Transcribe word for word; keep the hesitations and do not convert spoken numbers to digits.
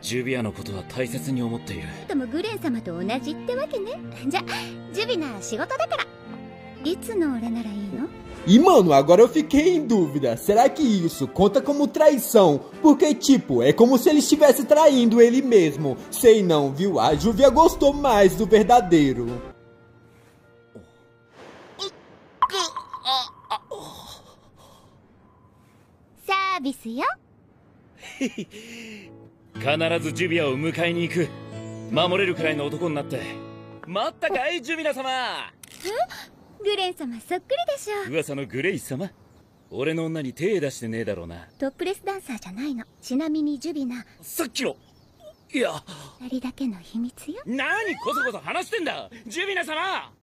ジュビアのことは大切に思っている。 でもグレン様と同じってわけね。じゃ、ジュビナ仕事だから。いつの俺ならいいの？ E mano, agora eu fiquei em dúvida, será que isso conta como traição? Porque tipo, é como se ele estivesse traindo ele mesmo. Sei não, viu? A Júvia gostou mais do verdadeiro. サービスよ。 必ずジュビアを迎えに行く。守れるくらいの男になって。待ったかい、ジュビナ様。 え？グレン様そっくりでしょ。 噂のグレイ様。俺の女に手出してねえだろうな。 トップレスダンサーじゃないの。ちなみにジュビナ。 さっきの。いや。 二人だけの秘密よ。 何こそこそ話してんだ、ジュビナ様。